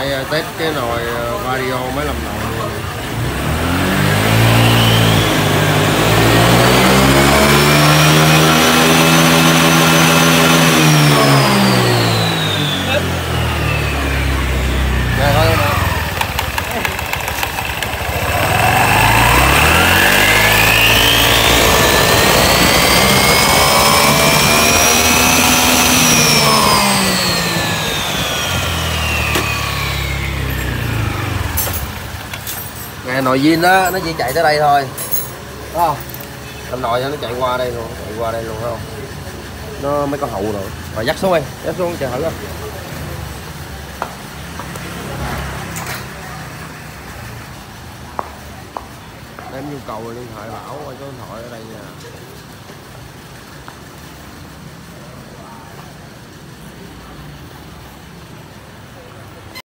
Đây test cái nồi Vario mới làm nồi này. Nè coi nè. Nè nồi zin đó, nó chỉ chạy tới đây thôi. Đúng không? Làm nồi cho nó chạy qua đây luôn, chạy qua đây luôn phải không? Nó mấy con hậu rồi. Rồi dắt xuống đi, dắt xuống chờ thử coi. Em nhu cầu liên hệ Bảo qua số điện thoại ở đây nha.